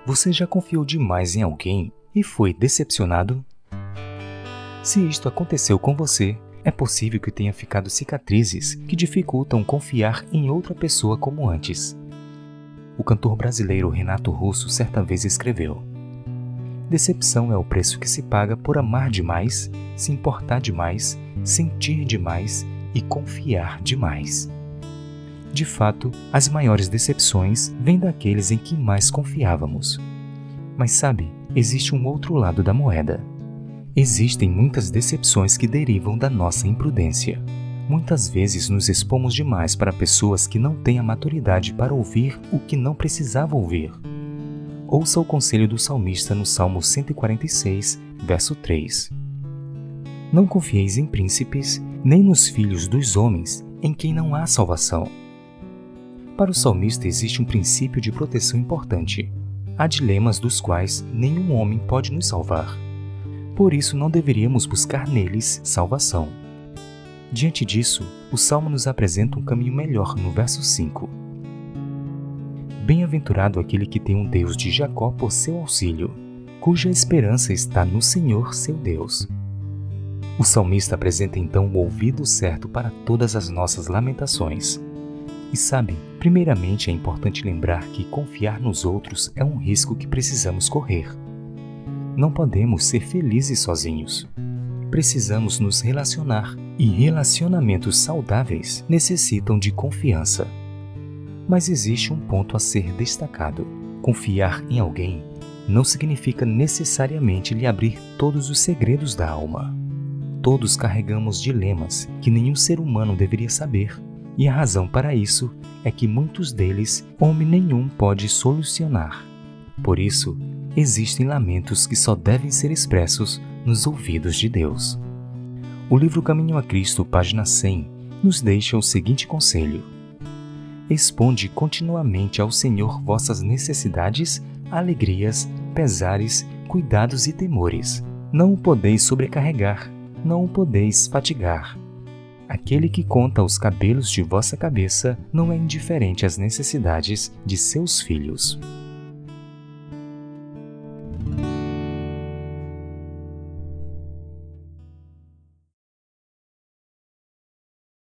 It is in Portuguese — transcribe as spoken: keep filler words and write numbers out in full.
Você já confiou demais em alguém e foi decepcionado? Se isto aconteceu com você, é possível que tenha ficado cicatrizes que dificultam confiar em outra pessoa como antes. O cantor brasileiro Renato Russo certa vez escreveu: decepção é o preço que se paga por amar demais, se importar demais, sentir demais e confiar demais. De fato, as maiores decepções vêm daqueles em que mais confiávamos. Mas sabe, existe um outro lado da moeda. Existem muitas decepções que derivam da nossa imprudência. Muitas vezes nos expomos demais para pessoas que não têm a maturidade para ouvir o que não precisavam ouvir. Ouça o conselho do salmista no Salmo cento e quarenta e seis, verso três. Não confieis em príncipes, nem nos filhos dos homens, em quem não há salvação. Para o salmista existe um princípio de proteção importante. Há dilemas dos quais nenhum homem pode nos salvar. Por isso não deveríamos buscar neles salvação. Diante disso, o Salmo nos apresenta um caminho melhor no verso cinco. Bem-aventurado aquele que tem um Deus de Jacó por seu auxílio, cuja esperança está no Senhor seu Deus. O salmista apresenta então o ouvido certo para todas as nossas lamentações. E sabe, primeiramente é importante lembrar que confiar nos outros é um risco que precisamos correr. Não podemos ser felizes sozinhos. Precisamos nos relacionar, e relacionamentos saudáveis necessitam de confiança. Mas existe um ponto a ser destacado. Confiar em alguém não significa necessariamente lhe abrir todos os segredos da alma. Todos carregamos dilemas que nenhum ser humano deveria saber. E a razão para isso é que muitos deles homem nenhum pode solucionar. Por isso, existem lamentos que só devem ser expressos nos ouvidos de Deus. O livro Caminho a Cristo, página cem, nos deixa o seguinte conselho: exponde continuamente ao Senhor vossas necessidades, alegrias, pesares, cuidados e temores. Não o podeis sobrecarregar, não o podeis fatigar. Aquele que conta os cabelos de vossa cabeça não é indiferente às necessidades de seus filhos.